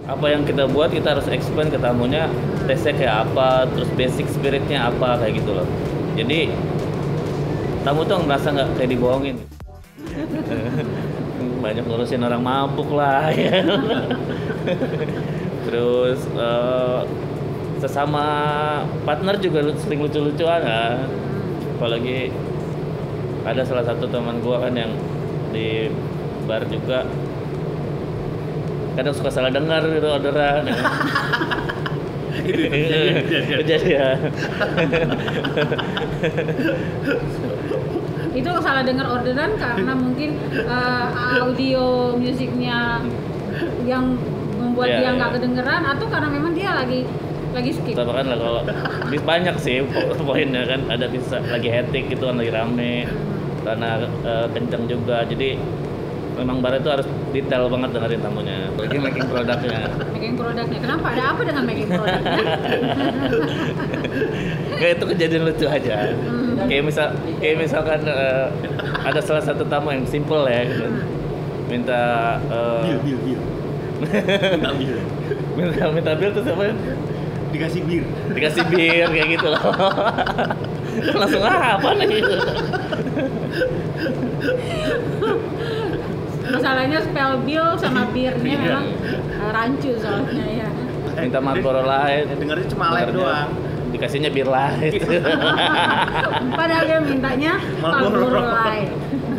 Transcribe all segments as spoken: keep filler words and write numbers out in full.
apa yang kita buat kita harus explain ke tamunya, tesnya kayak apa, terus basic spiritnya apa, kayak gitu loh. Jadi tamu tuh ngerasa nggak kayak dibohongin. Banyak ngurusin orang mabuk lah ya. Terus uh, sesama partner juga sering lucu-lucuan kan. Apalagi ada salah satu teman gua kan yang di bar juga kadang suka salah dengar gitu orderan. Kejadian. Itu salah dengar orderan karena mungkin uh, audio musiknya yang membuat yeah, dia nggak yeah. kedengeran, atau karena memang dia lagi lagi skip. Kan lah kalau banyak sih poinnya kan, ada bisa lagi hectic gitu kan, lagi rame karena uh, kenceng juga, jadi memang bar itu harus detail banget dengerin tamunya. Lagi making produknya. Making produknya. Kenapa? Ada apa dengan making produknya? Kayak itu kejadian lucu aja. Hmm. Kayak misal, kayak misalkan uh, ada salah satu tamu yang simple ya, gitu. Minta uh, bil, bil, bil. Minta bil. minta minta bil terus apa? Dikasih bir. Dikasih bir kayak gitu loh. Langsung ah, apa nih? Masalahnya spell bill sama birnya memang uh, rancu soalnya ya. Minta Marlboro Light. Dengarnya cuma light doang. Dikasihnya bir light. Padahal dia mintanya Marlboro Light.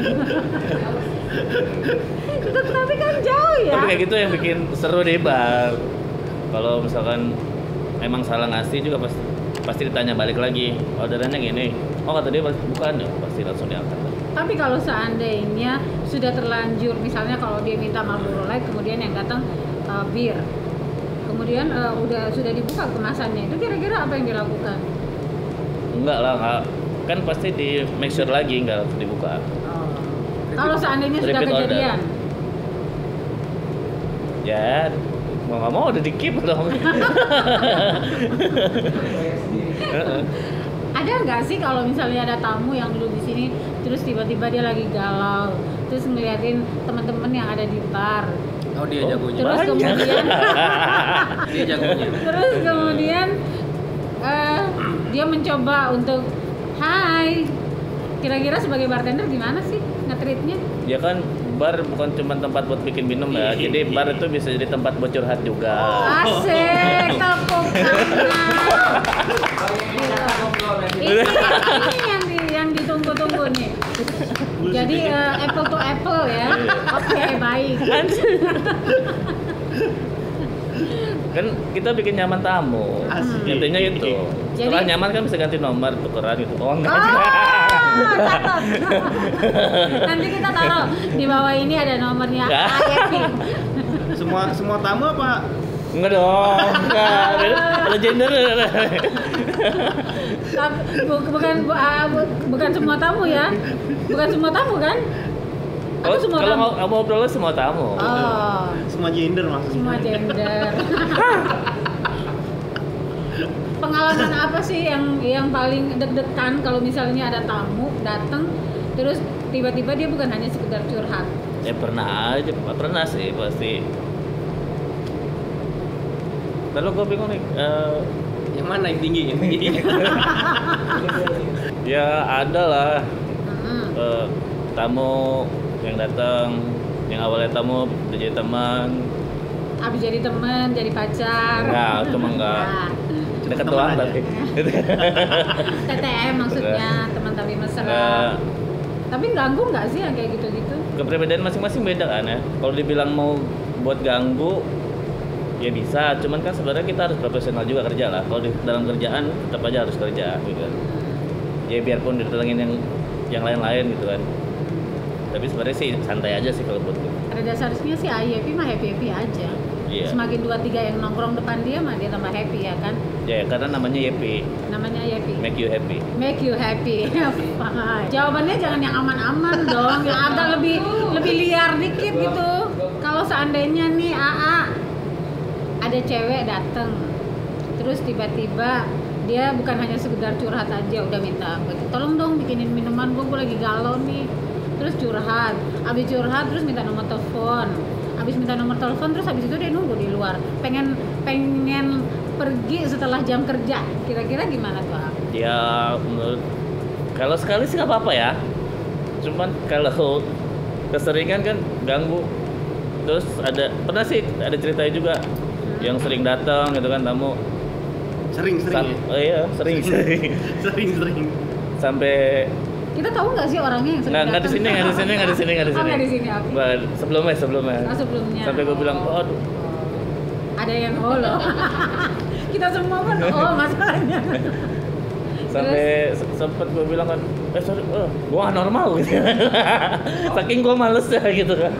Itu tapi kan jauh ya. Tapi kayak gitu yang bikin seru deh bar. Kalau misalkan emang salah ngasih juga pasti pasti ditanya balik lagi, orderannya gini. Oh kata dia bukan, ya pasti langsung diangkat. Tapi kalau seandainya sudah terlanjur, misalnya kalau dia minta Marlboro Light, kemudian yang datang uh, bir, kemudian uh, udah sudah dibuka kemasannya, itu kira-kira apa yang dilakukan? Enggak lah, enggak. Kan pasti di make sure lagi, enggak harus dibuka. Oh. Kalau seandainya sudah Repeat kejadian? Order. Ya, mau nggak mau udah di keep dong. Ada nggak sih kalau misalnya ada tamu yang dulu di sini terus tiba-tiba dia lagi galau, terus ngeliatin teman-teman yang ada di bar, Oh dia Oh, jagonya. terus banyak. kemudian Dia jagonya. terus kemudian eh, dia mencoba untuk hai, kira-kira sebagai bartender gimana sih nge-treatnya? Ya kan bar bukan cuma tempat buat bikin minum ya, jadi bar itu bisa jadi tempat buat curhat juga. Asik, tepuk tangan. Ini, ini yang di, yang ditunggu-tunggu nih. Jadi uh, apple to apple ya. Oke, baik. Kan kita bikin nyaman tamu. Asik. Intinya itu. Setelah Jadi- nyaman kan bisa ganti nomor, tukeran gitu. Oh enggak. Oh, catat. Nanti kita taruh di bawah ini ada nomornya Ya. A Y P. Semua semua tamu apa? Enggak dong. Enggak. Ada gender. Tapi bu- bukan bu- ah, bu- bukan semua tamu ya. Bukan semua tamu kan? Atau Oh, semua kalau tamu? mau mau ngobrol semua tamu. Oh, Semua gender maksudnya. semua gender. Pengalaman apa sih yang yang paling deg-degan kalau misalnya ada tamu datang terus tiba-tiba dia bukan hanya sekedar curhat? Ya pernah aja, pernah sih pasti. Lalu gue bingung nih, eh, Yang mana yang tinggi? Yang tinggi. ya ada lah Mm-mm. eh, tamu yang datang, yang awalnya tamu udah jadi teman. Abis jadi teman, jadi pacar. Enggak, cuma enggak. Nah, Deket teman doang aja. tapi. T T M maksudnya, teman tapi mesra. Enggak. Tapi ganggu nggak sih yang kayak gitu-gitu? Kepribadian masing-masing beda kan ya. Kalau dibilang mau buat ganggu, ya bisa. Cuman kan sebenarnya kita harus profesional juga kerja lah. Kalau di dalam kerjaan tetap aja harus kerja, gitu kan. Ya biarpun didatengin yang yang lain-lain gitu kan. Tapi sebenarnya sih santai aja sih kalau buat gue. Pada dasarnya sih A Y P mah happy-happy aja. Iya. Semakin dua tiga yang nongkrong depan dia mah dia tambah happy ya kan? Ya karena namanya Y P, Namanya Y P. make you happy. Make you happy. Fine. Jawabannya jangan yang aman-aman dong, yang agak lebih lebih liar dikit gitu. Kalau seandainya nih A A ada cewek dateng, terus tiba-tiba dia bukan hanya sekedar curhat aja, udah minta, tolong dong bikinin minuman, gue gue lagi galau nih. Terus curhat, abis curhat terus minta nomor telepon, abis habis minta nomor telepon terus habis itu dia nunggu di luar. Pengen pengen pergi setelah jam kerja. Kira-kira gimana tuh? Am? Ya menurut kalau sekali sih nggak apa-apa ya. Cuman kalau keseringan kan ganggu. Terus ada pernah sih ada ceritanya juga yang sering datang gitu kan tamu. Sering-sering Sam- ya? oh iya sering sering Sering-sering. sampai Kita tahu nggak sih orangnya yang sering nggak nggak di datang? sini nggak di sini nggak di sini nggak di Oh, sini. nggak di sini, oke. Nggak, sebelumnya sebelumnya. Oh, sebelumnya. Sampai gue bilang oh aduh, Ada yang oh loh. Kita semua kan oh masalahnya. sampai se- sempet gue bilang kan eh sorry oh, gue nggak normal gitu. Saking gue males ya gitu kan.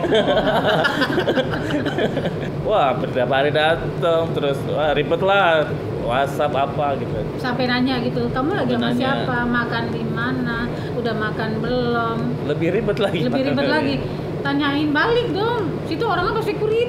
Wah berapa hari datang terus wah ribet lah WhatsApp apa gitu. Sampai nanya gitu, kamu lagi sama Nanya. siapa? Makan di mana? Udah makan belum? Lebih ribet lagi. Lebih ribet lagi. Tanyain balik dong. Situ orangnya pasti security.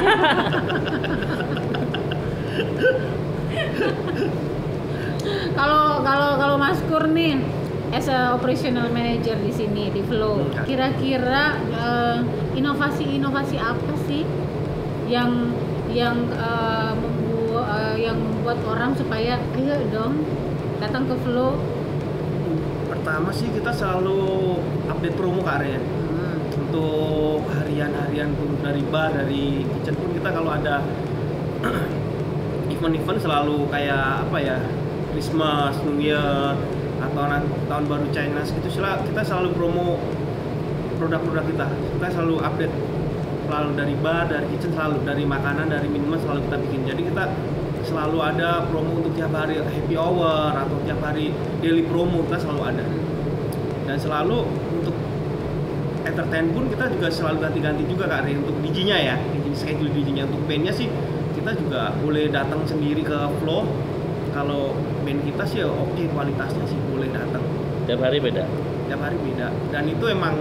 Kalau kalau kalau Mas Kur nih as a operational manager di sini di Flow, Hmm. kira-kira eh, inovasi-inovasi apa sih yang yang eh, membuat eh, yang membuat orang supaya ayo dong datang ke Flow. Pertama sih kita selalu update promo Kak Arya. Untuk harian-harian pun dari bar, dari kitchen pun kita kalau ada event-event selalu kayak apa ya, Christmas, New Year atau nan- tahun baru Chinese gitu sel- kita selalu promo produk-produk kita. Kita selalu update selalu dari bar, dari kitchen selalu, dari makanan, dari minuman selalu kita bikin. Jadi kita selalu ada promo untuk tiap hari happy hour atau tiap hari daily promo kita selalu ada. Dan selalu untuk entertain pun kita juga selalu ganti-ganti juga Kak Ri untuk D J-nya ya, D J schedule D J-nya. Untuk band-nya sih kita juga boleh datang sendiri ke Flow. Kalau band kita sih oke kualitasnya sih boleh datang. Tiap hari beda. Tiap hari beda. Dan itu emang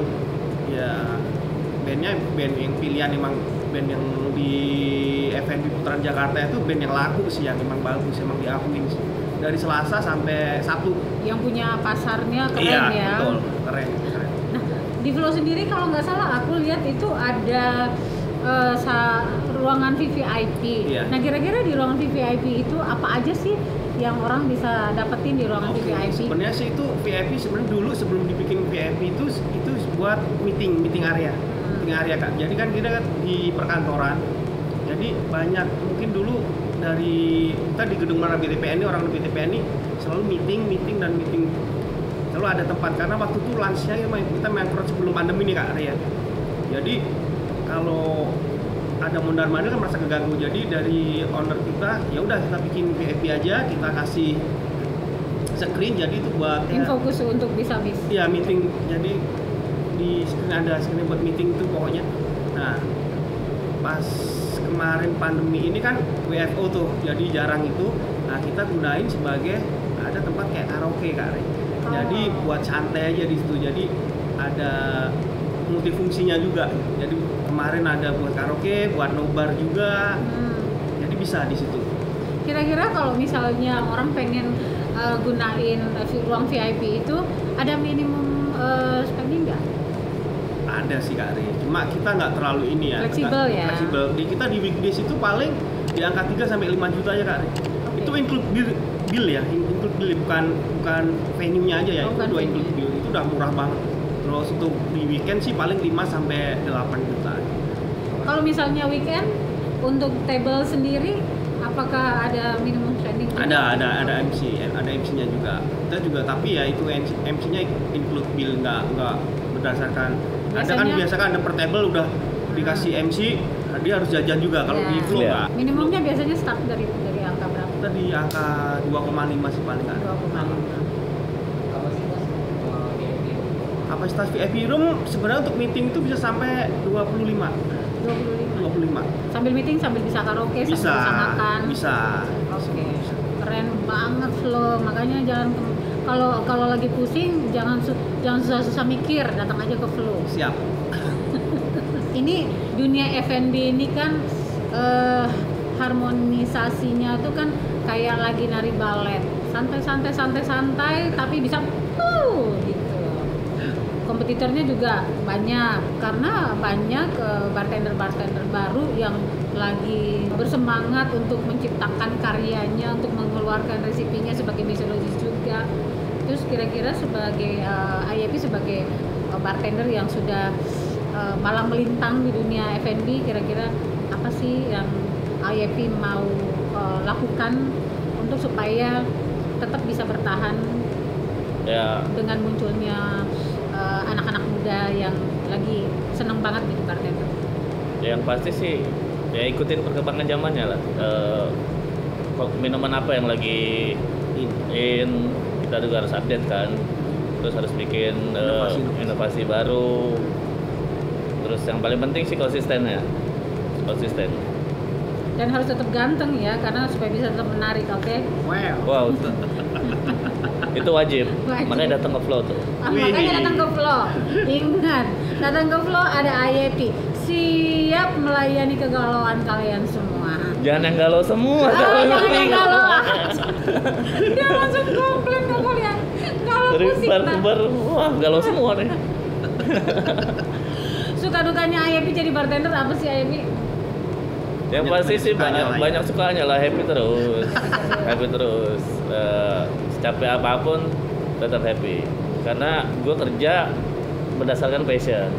ya bandnya band yang pilihan emang band yang di F and B Putaran Jakarta itu band yang laku sih, yang emang bagus, emang diakuin sih. Dari Selasa sampai Sabtu. Yang punya pasarnya keren Iya, ya. betul. Keren, keren. Nah, di Flow sendiri kalau nggak salah aku lihat itu ada eh, sa- ruangan V V I P. Iya. Nah, kira-kira di ruangan V V I P itu apa aja sih yang orang bisa dapetin di ruangan Oke, V V I P? sebenarnya sih itu V I P sebenarnya dulu sebelum dibikin V I P itu itu buat meeting meeting area meeting area Kak. Jadi kan kita kan di perkantoran, jadi banyak mungkin dulu dari kita di gedung mana B T P N ini orang B T P N ini selalu meeting meeting dan meeting selalu ada tempat karena waktu itu lunchnya kita mengkrot sebelum pandemi nih Kak Ria. Jadi kalau ada mondar mandir kan merasa keganggu, jadi dari owner kita ya udah kita bikin V I P aja, kita kasih screen jadi itu buat Yang ya, fokus untuk bisa bis. ya meeting, jadi di screen ada screen buat meeting itu pokoknya. Nah pas kemarin pandemi ini kan W F O tuh jadi jarang itu, nah kita gunain sebagai ada tempat kayak karaoke Kak Re. Jadi buat santai aja di situ, jadi ada multifungsinya juga. Jadi kemarin ada buat karaoke, buat nobar juga. Hmm. Jadi bisa di situ. Kira-kira kalau misalnya orang pengen eh, gunain eh, ruang V I P itu ada minimum eh, spending nggak? Ada sih Kak Ri. Cuma kita nggak terlalu ini ya. Fleksibel Kita- ya? Fleksibel. Di kita di weekdays itu paling di angka tiga sampai lima juta aja Kak Ri. Oke. Itu include bill, bill ya, include bill bukan bukan venue-nya aja ya. Oh, itu bukan udah venue. include bill. Itu udah murah banget. Terus untuk di weekend sih paling lima sampai delapan juta. Kalau misalnya weekend untuk table sendiri, apakah ada minimum spending? Ada ada ada M C, ada M C-nya juga. Kita juga tapi ya itu M C-nya include bill, nggak nggak berdasarkan. Ada kan Biasanya- biasa kan ada per table udah dikasih M C, dia harus jajan juga. Kalau Ya. di Flow Iya. nggak. Minimumnya biasanya start dari dari angka berapa? Kita di angka dua koma lima sih paling nggak. dua koma lima. Kapasitas V I P room sebenarnya untuk meeting itu bisa sampai dua puluh lima. dua puluh lima. dua puluh lima. Sambil meeting sambil bisa karaoke, Bisa, sambil bisa makan. bisa. Oke. Keren banget Flow. Makanya jangan ke- kalau kalau lagi pusing jangan su- jangan susah-susah mikir, datang aja ke Flow. Siap. Ini dunia F and B ini kan eh, harmonisasinya tuh kan kayak lagi nari balet. Santai-santai santai-santai tapi bisa uh gitu. kompetitornya juga banyak karena banyak uh, bartender-bartender baru yang lagi bersemangat untuk menciptakan karyanya, untuk mengeluarkan resipinya sebagai mixologist juga. Terus kira-kira sebagai uh, I A P sebagai uh, bartender yang sudah uh, malang melintang di dunia F and B, kira-kira apa sih yang I A P mau uh, lakukan untuk supaya tetap bisa bertahan Ya, dengan munculnya uh, anak-anak muda yang lagi seneng banget jadi bartender? yang pasti sih ya ikutin perkembangan zamannya lah. Eh, kok minuman apa yang lagi in, in kita juga harus update kan. Terus harus bikin eh, Inovasi. inovasi baru. Terus yang paling penting sih konsisten ya. Konsisten. Dan harus tetap ganteng ya, karena supaya bisa tetap menarik, oke? Wow. Wow. Itu wajib. Wajib. Makanya datang ke Flow tuh. Ah, makanya Wih. datang ke Flow. Ingat, datang ke Flow ada I A P, siap melayani kegalauan kalian semua. Jangan yang galau semua. Ah, galau jangan yang ini. galau. Dia langsung komplain ke kalian. Galau Dari pusing. bar, Pak. bar, wah galau semua nih. Suka dukanya I A P jadi bartender apa sih I A P? Yang Banyak- pasti banyak sih sukanya banyak lah ya. banyak sukanya lah, happy terus, happy terus. Eh, secapek apapun tetap happy. Karena gue kerja berdasarkan passion.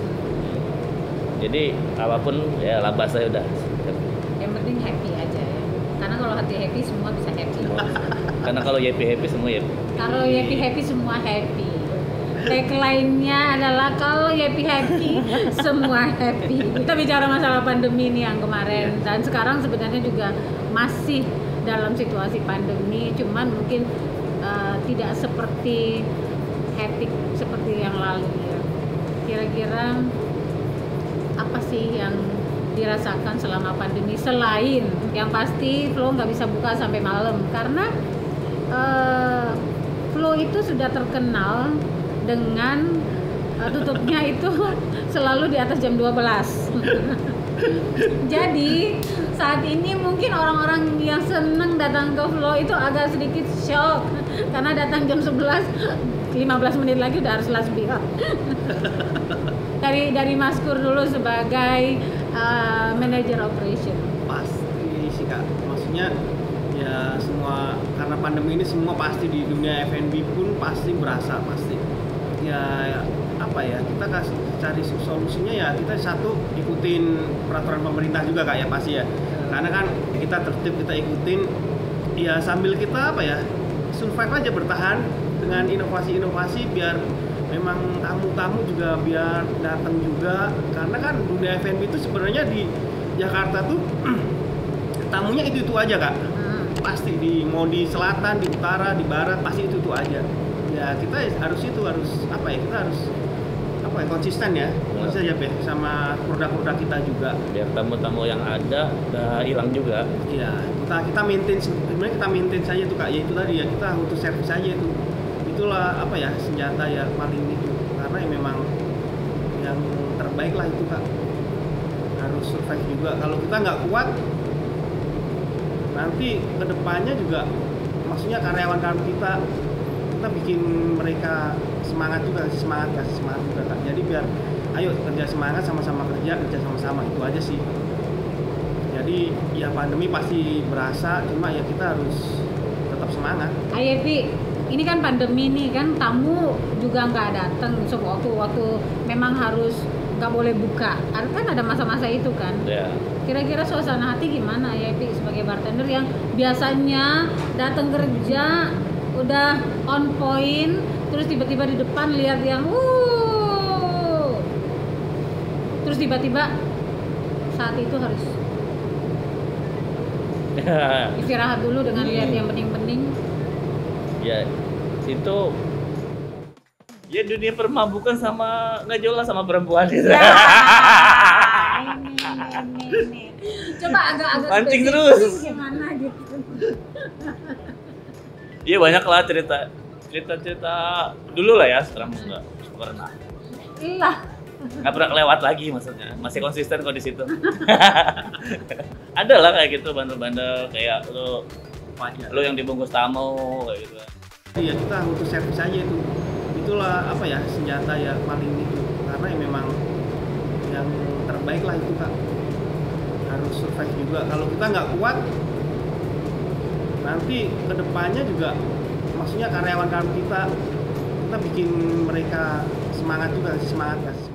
Jadi apapun ya labas saya udah. Yang penting happy aja ya. Karena kalau hati happy semua bisa happy. Karena kalau happy happy semua happy. Kalau happy happy semua happy. Tagline-nya adalah kalau happy happy semua happy. Kita bicara masalah pandemi nih yang kemarin, dan sekarang sebenarnya juga masih dalam situasi pandemi, cuman mungkin uh, tidak seperti hectic seperti yang lalu ya. Kira-kira apa sih yang dirasakan selama pandemi, selain yang pasti Flow nggak bisa buka sampai malam karena uh, Flow itu sudah terkenal dengan uh, tutupnya itu selalu di atas jam dua belas. Jadi saat ini mungkin orang-orang yang seneng datang ke Flow itu agak sedikit shock karena datang jam sebelas, lima belas menit lagi udah harus last bill. dari dari Mas Kur dulu sebagai uh, manager operation. Pasti sih Kak, maksudnya ya semua karena pandemi ini semua pasti di dunia F and B pun pasti berasa pasti ya apa ya, kita kasih cari solusinya ya kita satu ikutin peraturan pemerintah juga Kak ya pasti ya, karena kan kita tertib kita ikutin ya sambil kita apa ya survive aja bertahan dengan inovasi-inovasi biar memang tamu-tamu juga biar datang juga, karena kan dunia F and B itu sebenarnya di Jakarta tuh tamunya itu itu aja Kak, pasti di mau di selatan, di utara, di barat pasti itu itu aja. Ya kita harus itu harus apa ya kita harus apa ya konsisten ya, konsisten ya Be, sama produk-produk kita juga. Biar tamu-tamu yang ada udah hilang juga. Iya kita kita maintain sebenarnya kita maintain saja tuh Kak, ya itu tadi ya kita auto service saja itu. Itulah apa ya senjata ya paling itu, karena ya memang yang terbaik lah itu Kak, harus survive juga. Kalau kita nggak kuat nanti kedepannya juga maksudnya karyawan-karyawan kita kita bikin mereka semangat juga, kasih semangat kasih semangat juga Kak. Jadi biar ayo kerja semangat, sama-sama kerja kerja sama-sama, itu aja sih. Jadi ya pandemi pasti berasa, cuma ya kita harus tetap semangat. I A P, ini kan pandemi nih kan, tamu juga nggak datang sewaktu-waktu memang harus nggak boleh buka. Kan ada masa-masa itu kan. Ya. Kira-kira suasana hati gimana ya Pi sebagai bartender yang biasanya datang kerja udah on point, terus tiba-tiba di depan lihat yang wuh, terus tiba-tiba saat itu harus istirahat dulu dengan lihat yang bening-bening. Ya itu ya dunia permabukan sama nggak jelas sama perempuan itu. Ya, ini, ini, ini. Coba agak-agak Mancing spesifik terus. gimana gitu. Iya banyak lah cerita cerita-cerita dulu lah ya, sekarang nggak pernah Ilah. nggak pernah kelewat lagi, maksudnya masih konsisten kok di situ. Ada lah kayak gitu bandel-bandel kayak lo Wajar. lo yang dibungkus tamu kayak gitu. Iya kita auto service aja itu, itulah apa ya senjata ya paling itu, karena ya memang yang terbaik lah itu Kak, harus survive juga. Kalau kita nggak kuat nanti kedepannya juga, maksudnya karyawan-karyawan kita kita bikin mereka semangat juga, semangat guys.